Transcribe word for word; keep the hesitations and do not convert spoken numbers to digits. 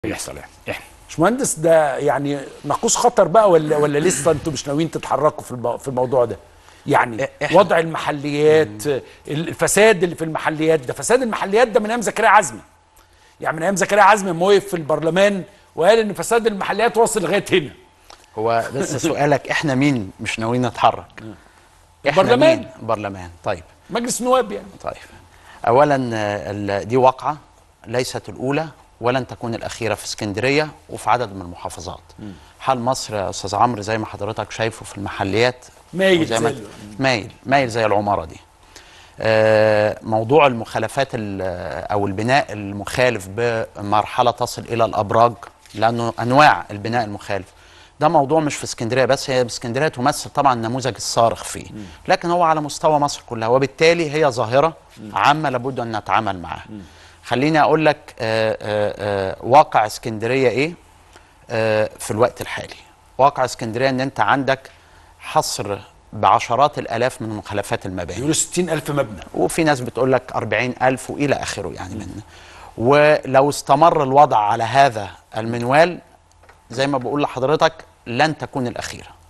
يحصل يعني احنا باشمهندس ده يعني ناقوس خطر بقى ولا ولا لسه انتوا مش ناويين تتحركوا في المو... في الموضوع ده؟ يعني إحنا. وضع المحليات، الفساد اللي في المحليات ده، فساد المحليات ده من ايام زكريا عزمي. يعني من ايام زكريا عزمي موقف في البرلمان وقال ان فساد المحليات واصل لغايه هنا. هو بس سؤالك احنا مين مش ناويين نتحرك؟ احنا البرلمان مين؟ برلمان. طيب مجلس النواب يعني. طيب اولا دي واقعه ليست الاولى ولن تكون الاخيره في اسكندريه وفي عدد من المحافظات. م. حال مصر يا استاذ عمرو زي ما حضرتك شايفه في المحليات مايل زي ما مايل مايل زي العماره دي. آه موضوع المخالفات او البناء المخالف بمرحله تصل الى الابراج، لانه انواع البناء المخالف ده موضوع مش في اسكندريه بس، هي اسكندريه تمثل طبعا النموذج الصارخ فيه، م. لكن هو على مستوى مصر كلها، وبالتالي هي ظاهره عامه لابد ان نتعامل معها. م. خليني اقول لك آآ آآ واقع اسكندريه ايه آه في الوقت الحالي. واقع اسكندريه ان انت عندك حصر بعشرات الالاف من مخالفات المباني، يقولوا ستين ألف مبنى، وفي ناس بتقول لك أربعين ألف والى اخره يعني منه. ولو استمر الوضع على هذا المنوال زي ما بقول لحضرتك لن تكون الاخيره.